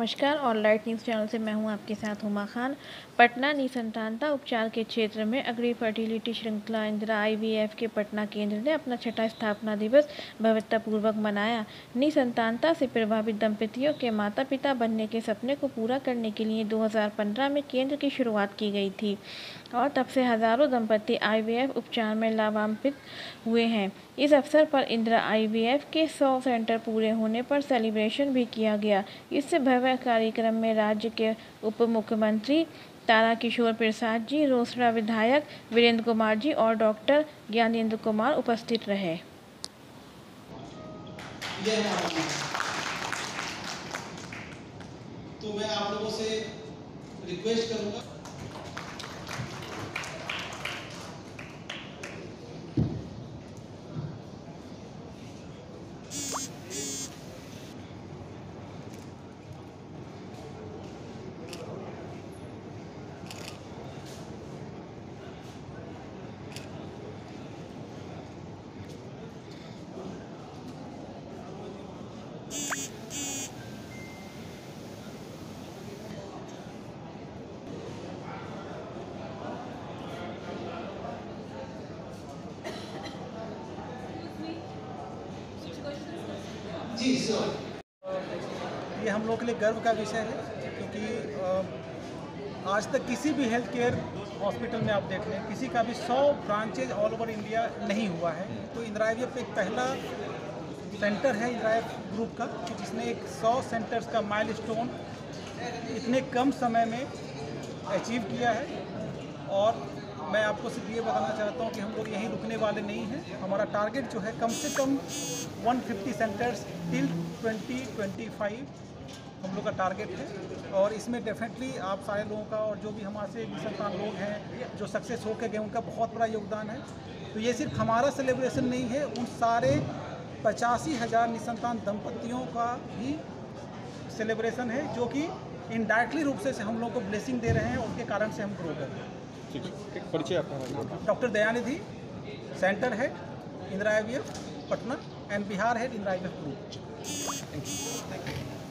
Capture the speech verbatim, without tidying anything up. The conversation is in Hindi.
नमस्कार और लाइट न्यूज़ चैनल से मैं हूं आपके साथ हुमा खान। पटना निसंतानता उपचार के क्षेत्र में अग्रणी फर्टिलिटी श्रृंखला इंदिरा आईवीएफ के पटना केंद्र ने अपना छठा स्थापना दिवस भव्यतापूर्वक मनाया। निसंतानता से प्रभावित दंपतियों के माता पिता बनने के सपने को पूरा करने के लिए दो हज़ार पंद्रह में केंद्र की शुरुआत की गई थी और तब से हज़ारों दंपति आईवीएफ उपचार में लाभान्वित हुए हैं। इस अवसर पर इंदिरा आईवीएफ के सौ सेंटर पूरे होने पर सेलिब्रेशन भी किया गया। इस भव्य कार्यक्रम में राज्य के उप मुख्यमंत्री ताराकिशोर प्रसाद जी, रोसड़ा विधायक वीरेंद्र कुमार जी और डॉक्टर ज्ञानेंद्र कुमार उपस्थित रहे। तो मैं आप लोगों से रिक्वेस्ट करूंगा जी सर। ये हम लोग के लिए गर्व का विषय है क्योंकि आज तक किसी भी हेल्थ केयर हॉस्पिटल में आप देख लें, किसी का भी सौ ब्रांचेज ऑल ओवर इंडिया नहीं हुआ है। तो इंदिरा आईवीएफ एक पहला सेंटर है इंदिरा आईवीएफ ग्रुप का कि जिसने एक सौ सेंटर्स का माइलस्टोन इतने कम समय में अचीव किया है। और मैं आपको सिर्फ ये बताना चाहता हूँ कि हम लोग यहीं रुकने वाले नहीं हैं। हमारा टारगेट जो है कम से कम एक सौ पचास centres till twenty twenty five हम लोग का टारगेट है। और इसमें डेफिनेटली आप सारे लोगों का और जो भी हमारे से निसंतान लोग हैं जो सक्सेस होकर गए उनका बहुत बड़ा योगदान है। तो ये सिर्फ हमारा सेलिब्रेशन नहीं है, उन सारे पचासी हज़ार निसंतान दंपतियों का भी सेलिब्रेशन है जो कि इनडायरेक्टली रूप से हम लोग को ब्लेसिंग दे रहे हैं और उसके कारण से हम ग्रो कर रहे हैं। परिचय आपका? Doctor Dayanidhi, centre head Indira IVF Patna and Bihar head Indira IVF group. Thank you.